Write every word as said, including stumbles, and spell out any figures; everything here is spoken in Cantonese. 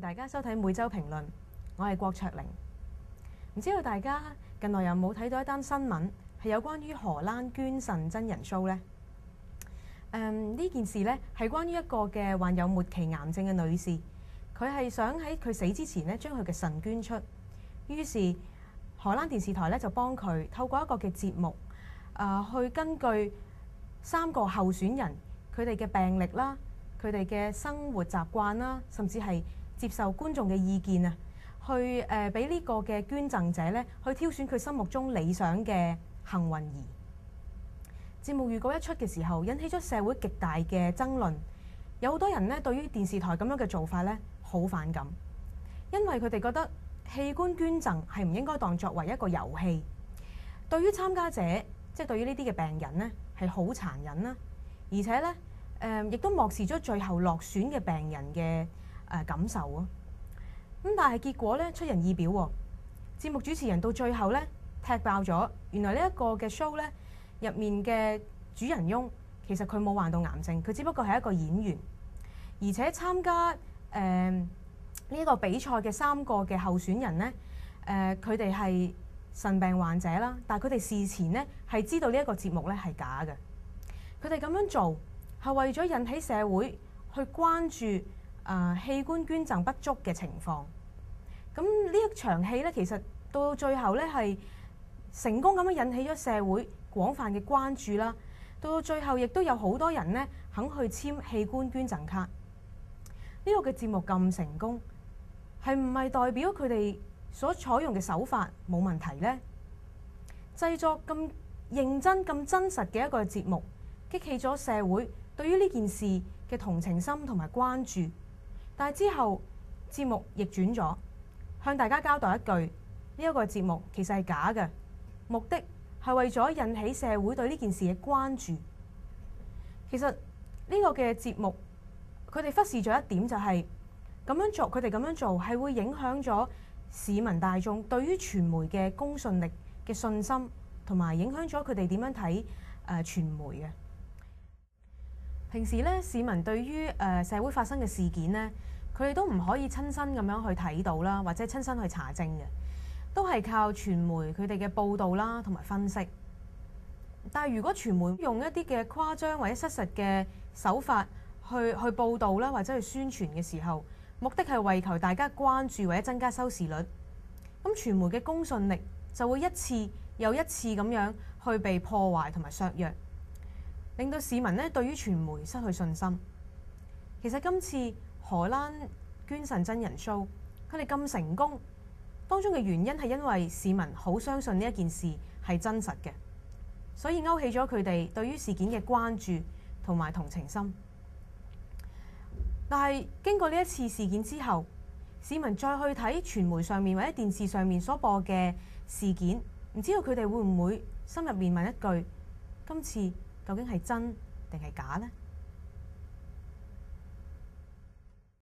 大家收睇每週評論，我係郭卓玲。唔知道大家近來有冇睇到一單新聞，係有關於荷蘭捐腎真人 show 呢？誒呢件事呢係關於一個嘅患有末期癌症嘅女士，佢係想喺佢死之前呢將佢嘅腎捐出。於是荷蘭電視台呢就幫佢透過一個嘅節目，啊、呃、去根據三個候選人佢哋嘅病歷啦、佢哋嘅生活習慣啦，甚至係接受觀眾嘅意見啊，去誒俾呢個嘅捐贈者咧，去挑選佢心目中理想嘅幸運兒。節目預告一出嘅時候，引起咗社會極大嘅爭論。有好多人咧對於電視台咁樣嘅做法咧好反感，因為佢哋覺得器官捐贈係唔應該當作為一個遊戲，對於參加者，即係對於呢啲嘅病人咧係好殘忍啦，而且咧誒亦都漠視咗最後落選嘅病人嘅誒感受啊！咁但係結果咧出人意表喎，節目主持人到最後咧踢爆咗，原來呢一個嘅 show 咧入面嘅主人翁其實佢冇患到癌症，佢只不過係一個演員，而且參加誒呢一個比賽嘅三個嘅候選人咧，誒佢哋係腎病患者啦，但係佢哋事前咧係知道呢一個節目咧係假嘅，佢哋咁樣做係為咗引起社會去關注啊、呃、器官捐贈不足嘅情況。咁呢一場戲咧，其實到最後咧係成功咁樣引起咗社會廣泛嘅關注啦。到到最後，亦都有好多人咧肯去簽器官捐贈卡。呢、這個嘅節目咁成功，係唔係代表佢哋所採用嘅手法冇問題呢？製作咁認真、咁真實嘅一個節目，激起咗社會對於呢件事嘅同情心同埋關注。但係之後節目逆轉咗，向大家交代一句：呢一個節目其實係假嘅，目的係為咗引起社會對呢件事嘅關注。其實呢個嘅節目，佢哋忽視咗一點，就係咁樣做，佢哋咁樣做係會影響咗市民大眾對於傳媒嘅公信力嘅信心，同埋影響咗佢哋點樣睇誒傳媒嘅。平時咧，市民對於誒社會發生嘅事件咧，佢哋都唔可以親身咁樣去睇到啦，或者親身去查證嘅，都係靠傳媒佢哋嘅報導啦，同埋分析。但係如果傳媒用一啲嘅誇張或者失實嘅手法去去報導啦，或者去宣傳嘅時候，目的係為求大家關注或者增加收視率，咁傳媒嘅公信力就會一次又一次咁樣去被破壞同埋削弱，令到市民咧對於傳媒失去信心。其實今次荷蘭捐腎真人 show， 佢哋咁成功，當中嘅原因係因為市民好相信呢一件事係真實嘅，所以勾起咗佢哋對於事件嘅關注同埋同情心。但係經過呢一次事件之後，市民再去睇傳媒上面或者電視上面所播嘅事件，唔知道佢哋會唔會心入面問一句：今次究竟係真定係假呢？